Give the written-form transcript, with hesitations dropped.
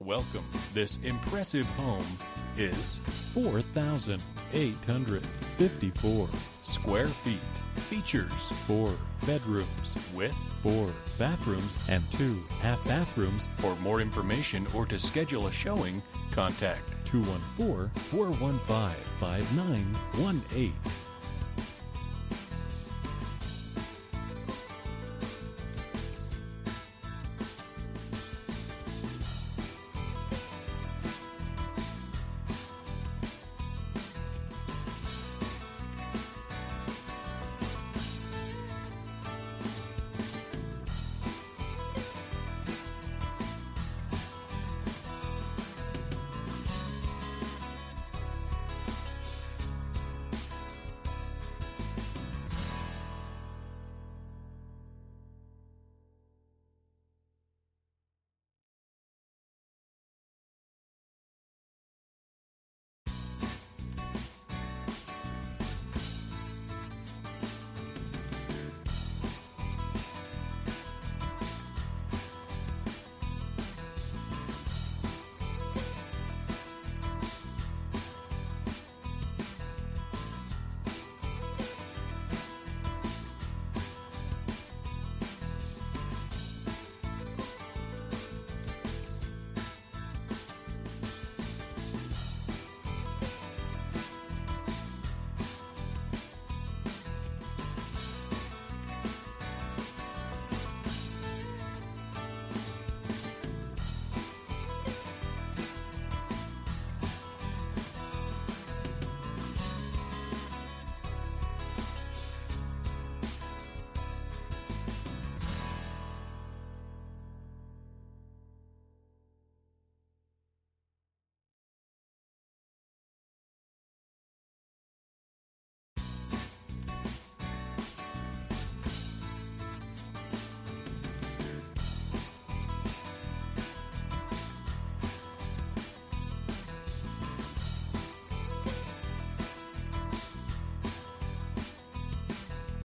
Welcome. This impressive home is 4,854 square feet. Features 4 bedrooms with 4 bathrooms and 2 half bathrooms. For more information or to schedule a showing, contact 214-415-5918.